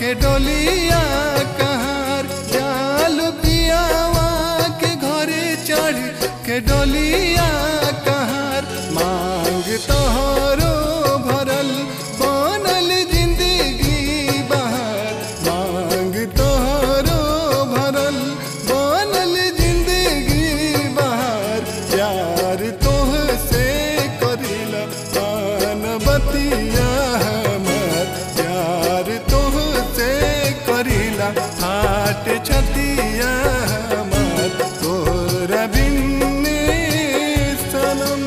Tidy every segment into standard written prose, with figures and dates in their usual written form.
के डोलिया कहार जाल पियावा के घरे चढ़ के डोलिया कहार मांग तोहरो भरल बनल जिंदगी बहार मांग तोहरो भरल बनल जिंदगी बहार प्यार तोह से करिला पान बतिया हमार प्यार तोह से करिला हाट छतिया हमार तोरा बिन सनम।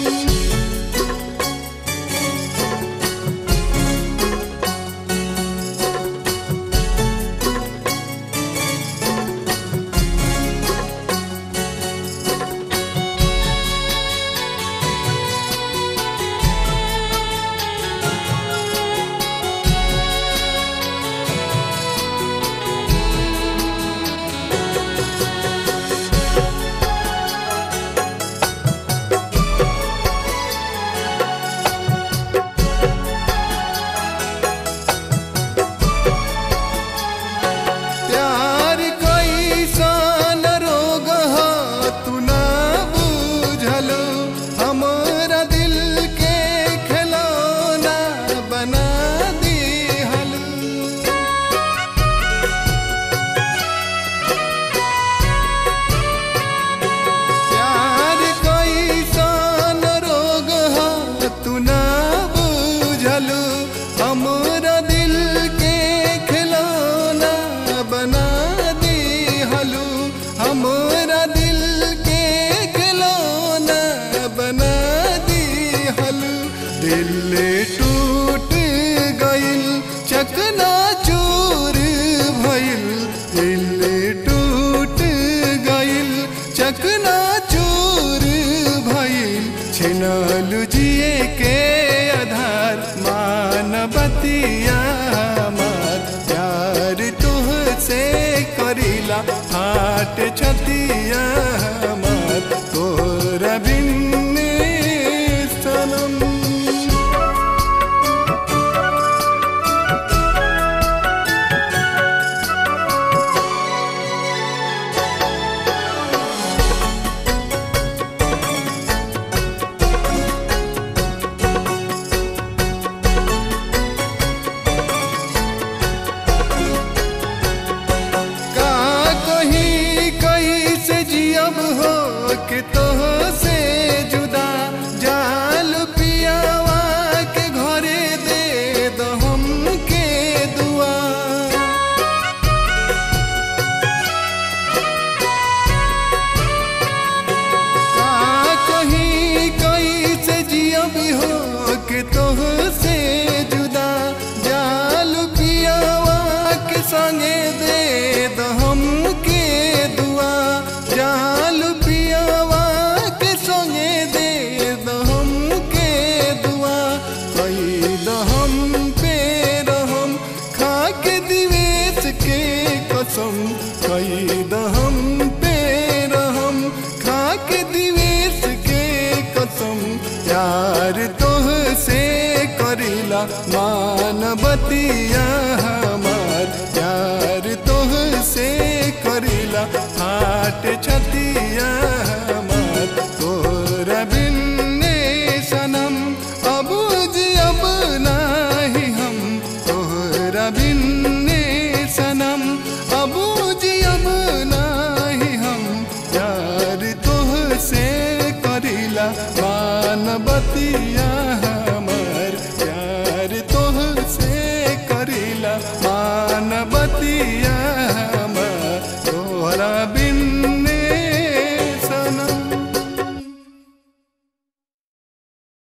हमरा दिल के खिलौना बना दी हलू हमरा दिल के खिलौना बना दी हलू दिल टूट गइल चकना चूर भइल दिल टूट गइल चकना चूर भइल छिनलू जिए के आधार मानवतिया हमार प्यार तुह से करिला हाट छतिया हमार तोरा बिन सनम। के तोह से जुदा जाल पियावा के घरे दे दो हमके दुआ का कहीं कैसे जियब हो के तोह से जुदा जाल पियावा के संगे दे दो हमके दुआ जाल कैद हम पे रहम खाके दिवेश के कसम प्यार तोह से करिला मानवतिया हमार प्यार तोह से करिला हाट छतिया हमार तोरा बिन सनम अब जियब नाही हम तोरा बिन सनम अब जियब नाही हम प्यार तोह से करिला मानवतिया हमार प्यार तोह से करिला मानवतिया हमार तोरा